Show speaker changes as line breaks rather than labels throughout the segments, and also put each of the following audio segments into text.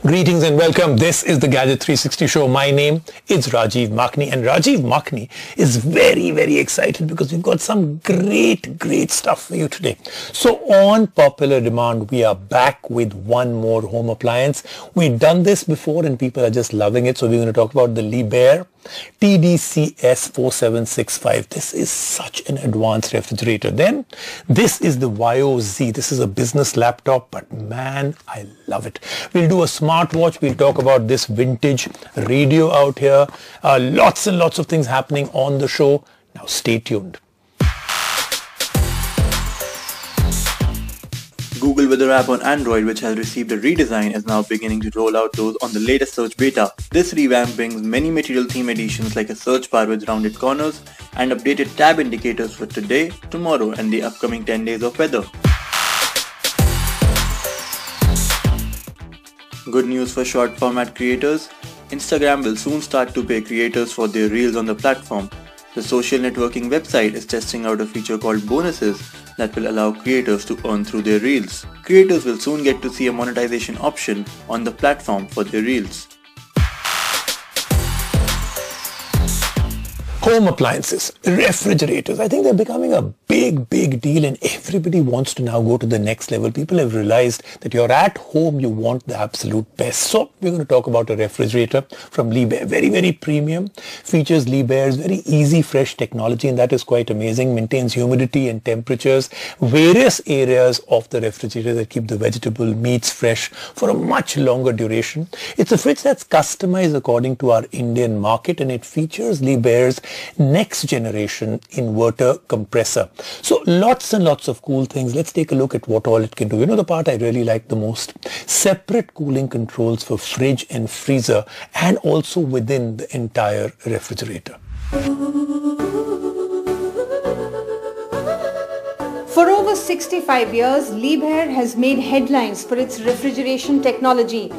Greetings and welcome. This is the Gadget 360 show. My name is Rajiv Makhni, and Rajiv Makhni is very excited because we've got some great stuff for you today. So on popular demand, we are back with one more home appliance. We've done this before and people are just loving it. So we're going to talk about the Liebherr TDCS 4765. This is such an advanced refrigerator. Then this is the YOZ. This is a business laptop, but man, I love it. We'll do a smartwatch. We'll talk about this vintage radio out here. Lots and lots of things happening on the show. Now stay tuned.
Google Weather app on Android, which has received a redesign, is now beginning to roll out those on the latest search beta. This revamp brings many material theme additions like a search bar with rounded corners and updated tab indicators for today, tomorrow and the upcoming 10 days of weather. Good news for short format creators. Instagram will soon start to pay creators for their reels on the platform. The social networking website is testing out a feature called bonuses that will allow creators to earn through their reels. Creators will soon get to see a monetization option on the platform for their reels.
Home appliances, refrigerators, I think they're becoming a big deal and everybody wants to now go to the next level. People have realized that you're at home, you want the absolute best. So we're going to talk about a refrigerator from Liebherr. Very premium. Features Liebherr's very easy fresh technology, and that is quite amazing. Maintains humidity and temperatures, various areas of the refrigerator that keep the vegetable meats fresh for a much longer duration. It's a fridge that's customized according to our Indian market, and it features Liebherr's next generation inverter compressor. So lots and lots of cool things. Let's take a look at what all it can do. You know the part I really like the most? Separate cooling controls for fridge and freezer, and also within the entire refrigerator.
For over 65 years, Liebherr has made headlines for its refrigeration technology.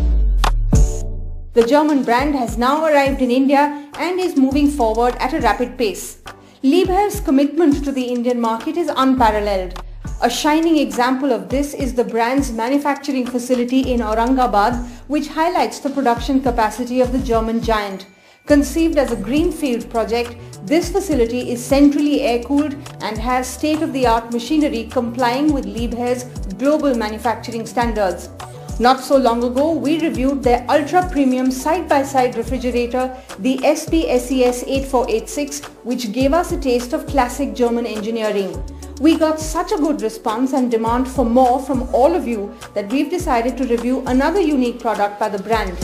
The German brand has now arrived in India and is moving forward at a rapid pace. Liebherr's commitment to the Indian market is unparalleled. A shining example of this is the brand's manufacturing facility in Aurangabad, which highlights the production capacity of the German giant. Conceived as a greenfield project, this facility is centrally air-cooled and has state-of-the-art machinery complying with Liebherr's global manufacturing standards. Not so long ago, we reviewed their ultra-premium side-by-side refrigerator, the SPSES 8486, which gave us a taste of classic German engineering. We got such a good response and demand for more from all of you that we've decided to review another unique product by the brand.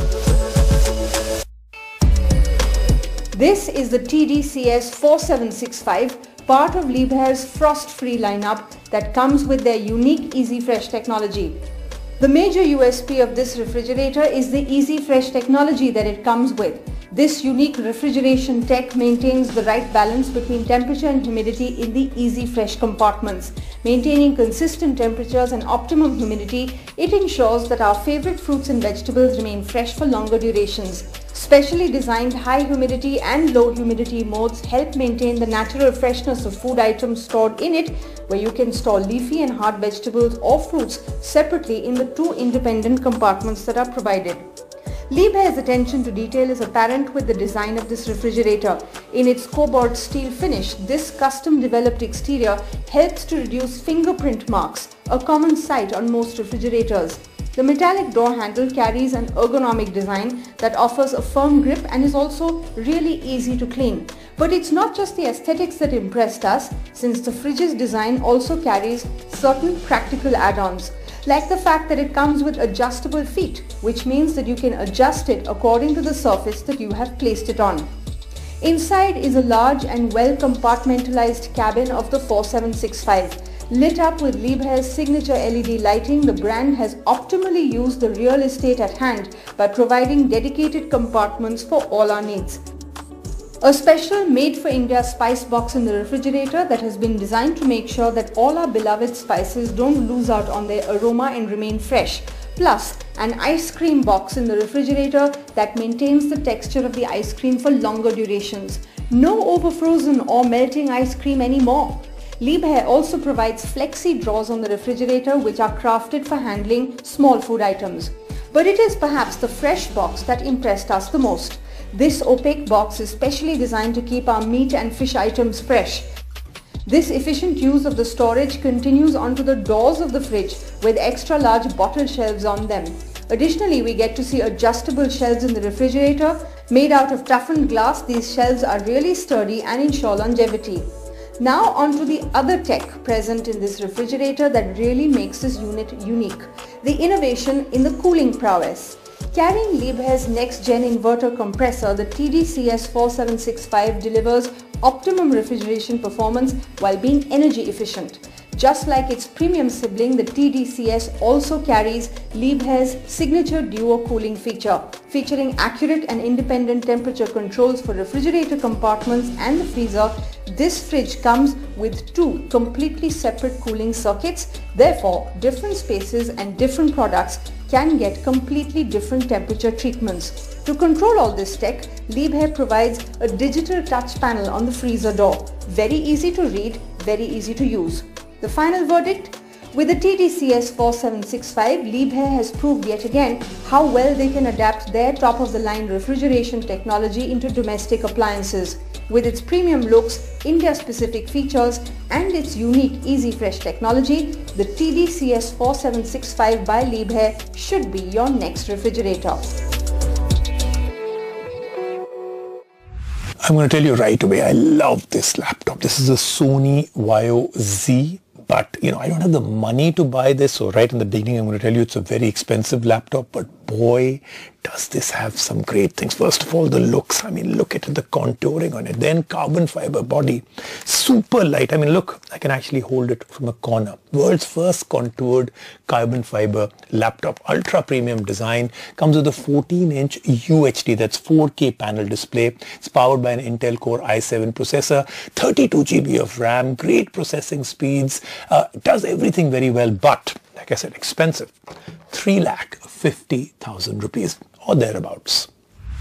This is the TDCS 4765, part of Liebherr's frost-free lineup that comes with their unique EasyFresh technology. The major USP of this refrigerator is the EasyFresh technology that it comes with. This unique refrigeration tech maintains the right balance between temperature and humidity in the EasyFresh compartments. Maintaining consistent temperatures and optimum humidity, it ensures that our favorite fruits and vegetables remain fresh for longer durations. Specially designed high humidity and low humidity modes help maintain the natural freshness of food items stored in it, where you can store leafy and hard vegetables or fruits separately in the two independent compartments that are provided. Liebherr's attention to detail is apparent with the design of this refrigerator. In its cobalt steel finish, this custom-developed exterior helps to reduce fingerprint marks, a common sight on most refrigerators. The metallic door handle carries an ergonomic design that offers a firm grip and is also really easy to clean. But it's not just the aesthetics that impressed us, since the fridge's design also carries certain practical add-ons, like the fact that it comes with adjustable feet, which means that you can adjust it according to the surface that you have placed it on. Inside is a large and well compartmentalized cabin of the 4765. Lit up with Liebherr's signature LED lighting, the brand has optimally used the real estate at hand by providing dedicated compartments for all our needs. A special made-for-India spice box in the refrigerator that has been designed to make sure that all our beloved spices don't lose out on their aroma and remain fresh. Plus, an ice cream box in the refrigerator that maintains the texture of the ice cream for longer durations. No overfrozen or melting ice cream anymore. Liebherr also provides flexi drawers on the refrigerator which are crafted for handling small food items. But it is perhaps the fresh box that impressed us the most. This opaque box is specially designed to keep our meat and fish items fresh. This efficient use of the storage continues onto the doors of the fridge with extra large bottle shelves on them. Additionally, we get to see adjustable shelves in the refrigerator. Made out of toughened glass, these shelves are really sturdy and ensure longevity. Now onto the other tech present in this refrigerator that really makes this unit unique. The innovation in the cooling prowess. Carrying Liebherr's next-gen inverter compressor, the TDCS4765 delivers optimum refrigeration performance while being energy efficient. Just like its premium sibling, the TDCS also carries Liebherr's signature duo cooling feature, featuring accurate and independent temperature controls for refrigerator compartments and the freezer. This fridge comes with two completely separate cooling circuits. Therefore, different spaces and different products can get completely different temperature treatments. To control all this tech, Liebherr provides a digital touch panel on the freezer door. Very easy to read, very easy to use. The final verdict? With the TDCS4765, Liebherr has proved yet again how well they can adapt their top-of-the-line refrigeration technology into domestic appliances. With its premium looks, India-specific features and its unique Easy Fresh technology, the TDCS4765 by Liebherr should be your next refrigerator.
I'm going to tell you right away, I love this laptop. This is a Sony Vaio Z. But, I don't have the money to buy this. So right in the beginning, I'm going to tell you it's a very expensive laptop. But boy, does this have some great things. First of all, the looks. Look at the contouring on it. Then carbon fiber body. Super light. Look, I can actually hold it from a corner. World's first contoured carbon fiber laptop. Ultra premium design. Comes with a 14-inch UHD. That's 4K panel display. It's powered by an Intel Core i7 processor. 32 GB of RAM. Great processing speeds. Does everything very well. But, like I said, expensive. 3,50,000 rupees or thereabouts.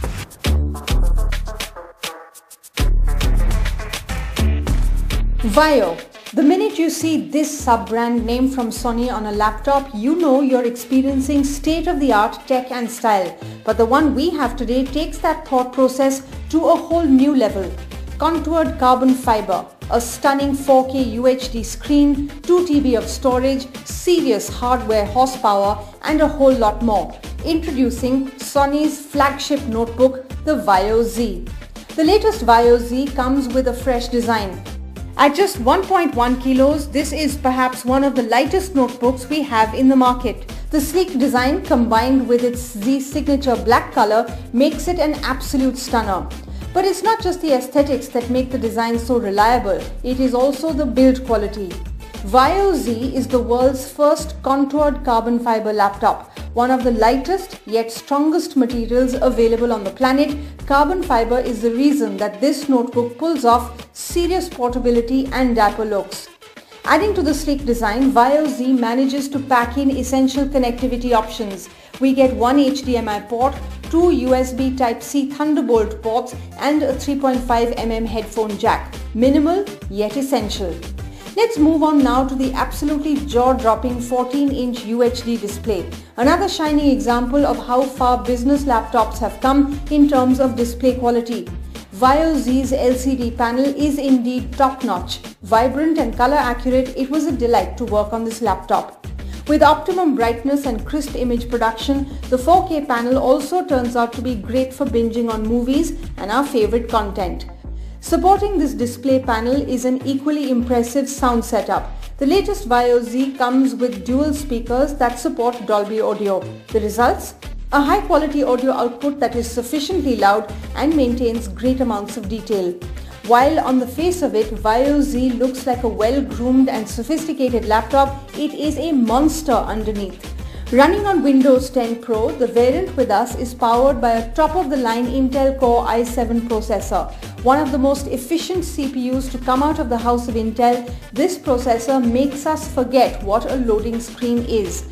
Vaio. The minute you see this sub-brand name from Sony on a laptop, you know you're experiencing state-of-the-art tech and style. But the one we have today takes that thought process to a whole new level. Contoured carbon fiber, a stunning 4K UHD screen, 2 TB of storage, serious hardware horsepower and a whole lot more. Introducing Sony's flagship notebook, the Vaio Z. The latest Vaio Z comes with a fresh design. At just 1.1 kilos, this is perhaps one of the lightest notebooks we have in the market. The sleek design combined with its Z signature black color makes it an absolute stunner. But it's not just the aesthetics that make the design so reliable, it is also the build quality. Vaio Z is the world's first contoured carbon fiber laptop. One of the lightest yet strongest materials available on the planet, carbon fiber is the reason that this notebook pulls off serious portability and dapper looks. Adding to the sleek design, Vaio Z manages to pack in essential connectivity options. We get one HDMI port, two USB Type-C Thunderbolt ports and a 3.5mm headphone jack. Minimal yet essential. Let's move on now to the absolutely jaw-dropping 14-inch UHD display. Another shining example of how far business laptops have come in terms of display quality. Vaio Z's LCD panel is indeed top-notch. Vibrant and color accurate, it was a delight to work on this laptop. With optimum brightness and crisp image production, the 4K panel also turns out to be great for binging on movies and our favorite content. Supporting this display panel is an equally impressive sound setup. The latest Vaio Z comes with dual speakers that support Dolby Audio. The results? A high-quality audio output that is sufficiently loud and maintains great amounts of detail. While on the face of it, Vaio Z looks like a well-groomed and sophisticated laptop, it is a monster underneath. Running on Windows 10 Pro, the variant with us is powered by a top-of-the-line Intel Core i7 processor. One of the most efficient CPUs to come out of the house of Intel, this processor makes us forget what a loading screen is.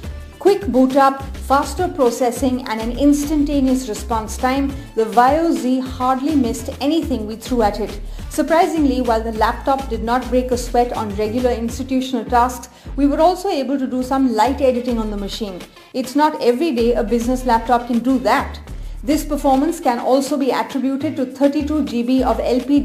quick boot up, faster processing and an instantaneous response time, the VAIO Z hardly missed anything we threw at it. Surprisingly, while the laptop did not break a sweat on regular institutional tasks, we were also able to do some light editing on the machine. It's not every day a business laptop can do that. This performance can also be attributed to 32 GB of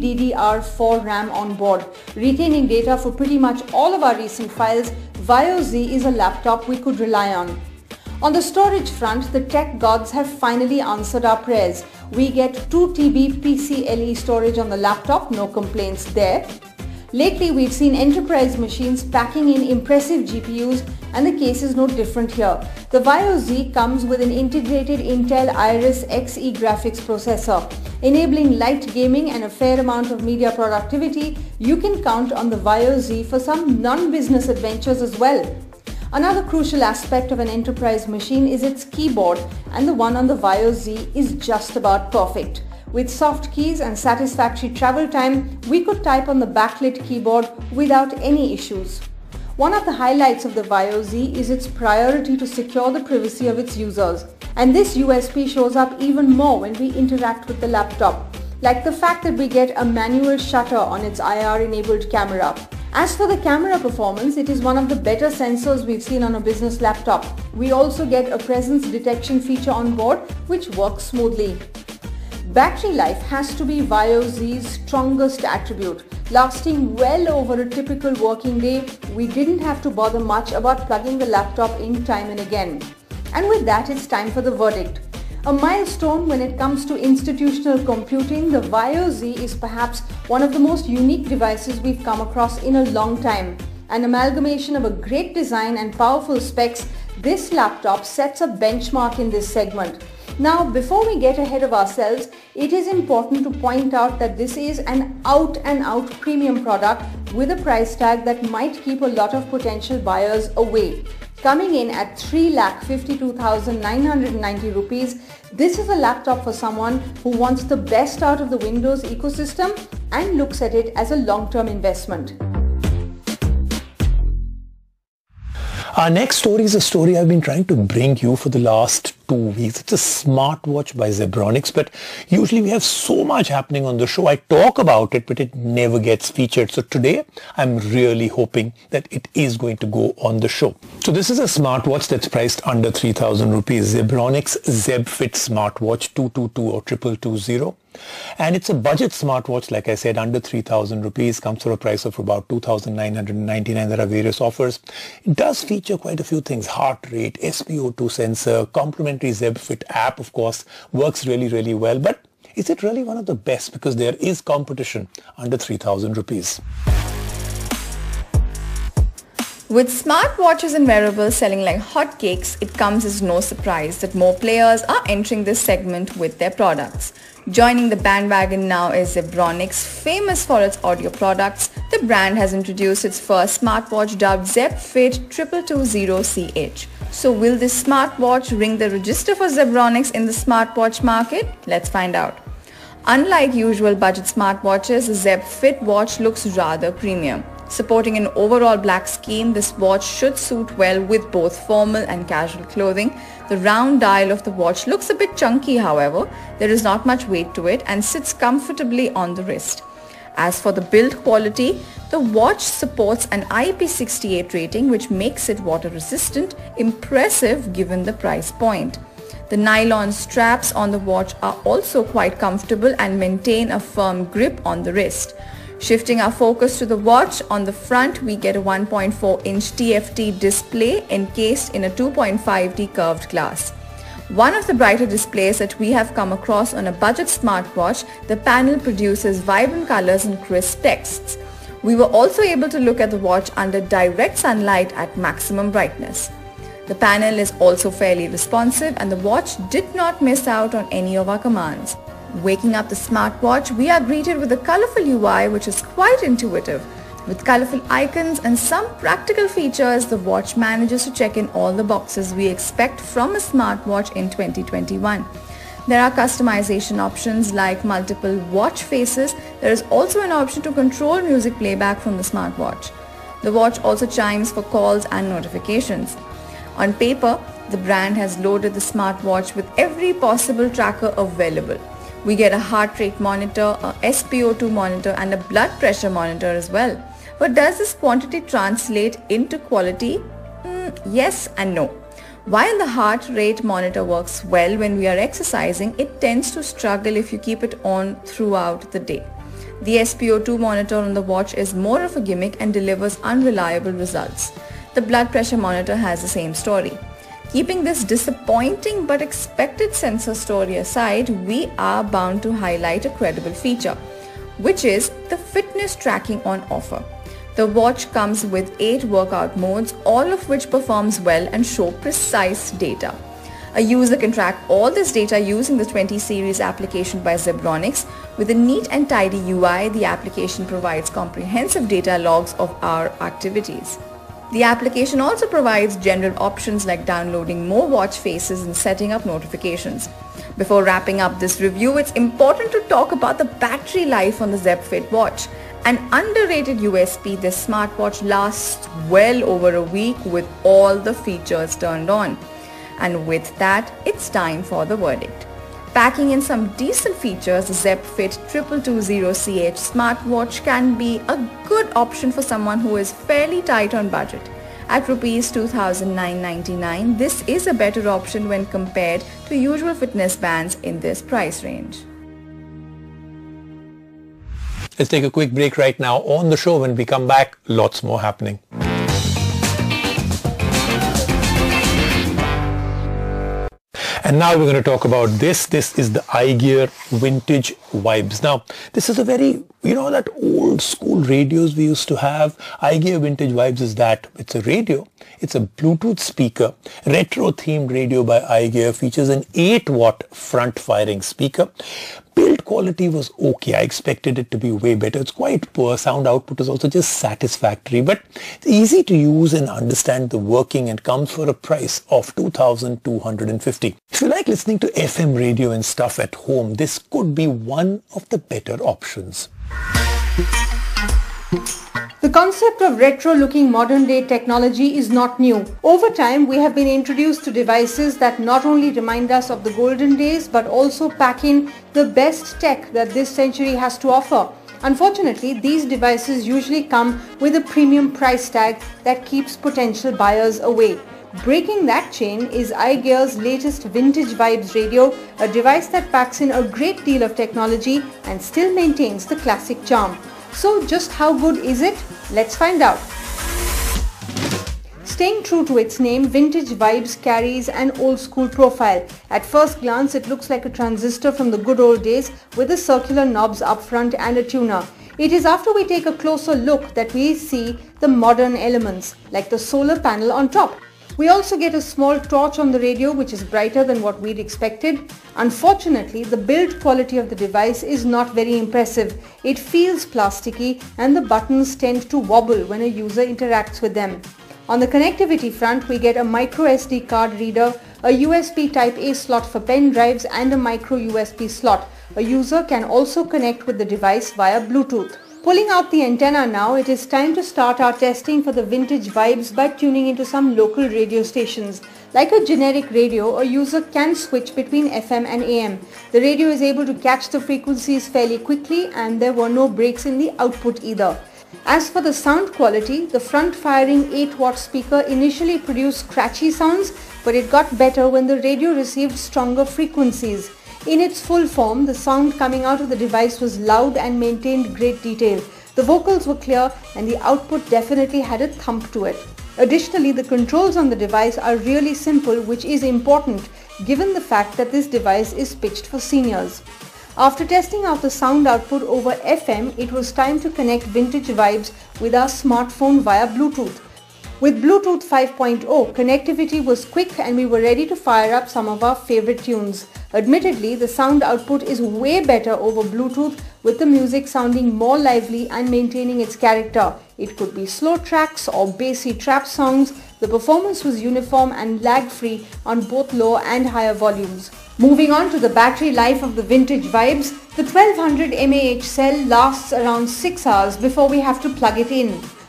LPDDR4 RAM on board. Retaining data for pretty much all of our recent files, VAIO Z is a laptop we could rely on. On the storage front, the tech gods have finally answered our prayers. We get 2 TB PCIe storage on the laptop, no complaints there. Lately, we've seen enterprise machines packing in impressive GPUs, and the case is no different here. The VAIO Z comes with an integrated Intel Iris Xe graphics processor. Enabling light gaming and a fair amount of media productivity, you can count on the VAIO Z for some non-business adventures as well. Another crucial aspect of an enterprise machine is its keyboard, and the one on the VAIO Z is just about perfect. With soft keys and satisfactory travel time, we could type on the backlit keyboard without any issues. One of the highlights of the VAIO Z is its priority to secure the privacy of its users. And this USP shows up even more when we interact with the laptop, like the fact that we get a manual shutter on its IR-enabled camera. As for the camera performance, it is one of the better sensors we've seen on a business laptop. We also get a presence detection feature on board, which works smoothly. Battery life has to be VAIO Z's strongest attribute. Lasting well over a typical working day, we didn't have to bother much about plugging the laptop in time and again. And with that, it's time for the verdict. A milestone when it comes to institutional computing, the VAIO Z is perhaps one of the most unique devices we've come across in a long time. An amalgamation of a great design and powerful specs, this laptop sets a benchmark in this segment. Now, before we get ahead of ourselves, it is important to point out that this is an out-and-out premium product with a price tag that might keep a lot of potential buyers away. Coming in at 3,52,990 rupees, this is a laptop for someone who wants the best out of the Windows ecosystem and looks at it as a long-term investment.
Our next story is a story I've been trying to bring you for the last 2 weeks. It's a smartwatch by Zebronics, but usually we have so much happening on the show. I talk about it, but it never gets featured. So today, I'm really hoping that it is going to go on the show. So this is a smartwatch that's priced under 3,000 rupees. Zebronics ZebFit Smartwatch 222 or 2220. And it's a budget smartwatch, like I said, under 3,000 rupees, comes for a price of about 2,999. There are various offers. It does feature quite a few things: heart rate, SpO2 sensor, complimentary ZebFit app, of course, works really, really well. But is it really one of the best? Because there is competition under 3,000 rupees.
With smartwatches and wearables selling like hotcakes, it comes as no surprise that more players are entering this segment with their products. Joining the bandwagon now is Zebronics. Famous for its audio products, the brand has introduced its first smartwatch dubbed ZebFit 2220CH. So will this smartwatch ring the register for Zebronics in the smartwatch market? Let's find out. Unlike usual budget smartwatches, the ZebFit watch looks rather premium. Supporting an overall black scheme, this watch should suit well with both formal and casual clothing. The round dial of the watch looks a bit chunky, however. There is not much weight to it and sits comfortably on the wrist. As for the build quality, the watch supports an IP68 rating, which makes it water resistant, impressive given the price point. The nylon straps on the watch are also quite comfortable and maintain a firm grip on the wrist. Shifting our focus to the watch, on the front we get a 1.4-inch TFT display encased in a 2.5D curved glass. One of the brighter displays that we have come across on a budget smartwatch, the panel produces vibrant colors and crisp texts. We were also able to look at the watch under direct sunlight at maximum brightness. The panel is also fairly responsive and the watch did not miss out on any of our commands. Waking up the smartwatch, we are greeted with a colorful UI which is quite intuitive. With colorful icons and some practical features, the watch manages to check in all the boxes we expect from a smartwatch in 2021. There are customization options like multiple watch faces. There is also an option to control music playback from the smartwatch. The watch also chimes for calls and notifications. On paper, the brand has loaded the smartwatch with every possible tracker available. We get a heart rate monitor, a SpO2 monitor and a blood pressure monitor as well. But does this quantity translate into quality? Yes and no. While the heart rate monitor works well when we are exercising, it tends to struggle if you keep it on throughout the day. The SpO2 monitor on the watch is more of a gimmick and delivers unreliable results. The blood pressure monitor has the same story. Keeping this disappointing but expected sensor story aside, we are bound to highlight a credible feature, which is the fitness tracking on offer. The watch comes with 8 workout modes, all of which performs well and show precise data. A user can track all this data using the 20 series application by Zebronics. With a neat and tidy UI, the application provides comprehensive data logs of our activities. The application also provides general options like downloading more watch faces and setting up notifications. Before wrapping up this review, it's important to talk about the battery life on the ZebFit watch. An underrated USP, this smartwatch lasts well over a week with all the features turned on. And with that, it's time for the verdict. Packing in some decent features, the ZebFit 2220CH smartwatch can be a good option for someone who is fairly tight on budget. At Rs 2,999, this is a better option when compared to usual fitness bands in this price range.
Let's take a quick break right now. On the show, when we come back, lots more happening. And now we're going to talk about this. This is the iGear Vintage Vibes. Now, this is a very, that old school radios we used to have. iGear Vintage Vibes is that. It's a radio. It's a Bluetooth speaker. Retro themed radio by iGear, features an 8-watt front firing speaker. Build quality was okay. I expected it to be way better. It's quite poor. Sound output is also just satisfactory, but it's easy to use and understand the working and comes for a price of 2,250. If you like listening to FM radio and stuff at home, this could be one of the better options.
The concept of retro-looking modern-day technology is not new. Over time, we have been introduced to devices that not only remind us of the golden days, but also pack in the best tech that this century has to offer. Unfortunately, these devices usually come with a premium price tag that keeps potential buyers away. Breaking that chain is iGear's latest Vintage Vibes radio, a device that packs in a great deal of technology and still maintains the classic charm. So just how good is it? Let's find out. Staying true to its name, Vintage Vibes carries an old school profile. At first glance, it looks like a transistor from the good old days with the circular knobs up front and a tuner. It is after we take a closer look that we see the modern elements, like the solar panel on top. We also get a small torch on the radio, which is brighter than what we'd expected. Unfortunately, the build quality of the device is not very impressive. It feels plasticky and the buttons tend to wobble when a user interacts with them. On the connectivity front, we get a micro SD card reader, a USB Type-A slot for pen drives and a micro USB slot. A user can also connect with the device via Bluetooth. Pulling out the antenna now, it is time to start our testing for the Vintage Vibes by tuning into some local radio stations. Like a generic radio, a user can switch between FM and AM. The radio is able to catch the frequencies fairly quickly and there were no breaks in the output either. As for the sound quality, the front-firing 8-watt speaker initially produced scratchy sounds, but it got better when the radio received stronger frequencies. In its full form, the sound coming out of the device was loud and maintained great detail. The vocals were clear and the output definitely had a thump to it. Additionally, the controls on the device are really simple, which is important given the fact that this device is pitched for seniors. After testing out the sound output over FM, it was time to connect Vintage Vibes with our smartphone via Bluetooth. With Bluetooth 5.0, connectivity was quick and we were ready to fire up some of our favorite tunes. Admittedly, the sound output is way better over Bluetooth, with the music sounding more lively and maintaining its character. It could be slow tracks or bassy trap songs. The performance was uniform and lag-free on both low and higher volumes. Moving on to the battery life of the Vintage Vibes, the 1200 mAh cell lasts around 6 hours before we have to plug it in.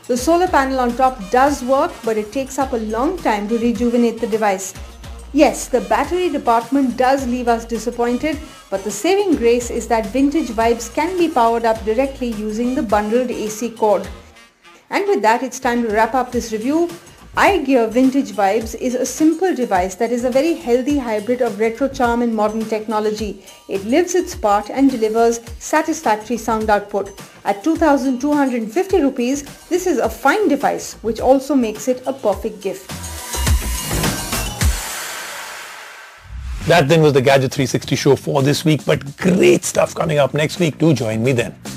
The solar panel on top does work, but it takes up a long time to rejuvenate the device. Yes, the battery department does leave us disappointed, but the saving grace is that Vintage Vibes can be powered up directly using the bundled AC cord. And with that, it's time to wrap up this review. iGear Vintage Vibes is a simple device that is a very healthy hybrid of retro charm and modern technology. It lives its part and delivers satisfactory sound output. At 2,250 rupees, this is a fine device which also makes it a perfect gift.
That then was the Gadget 360 show for this week, but great stuff coming up next week. Do join me then.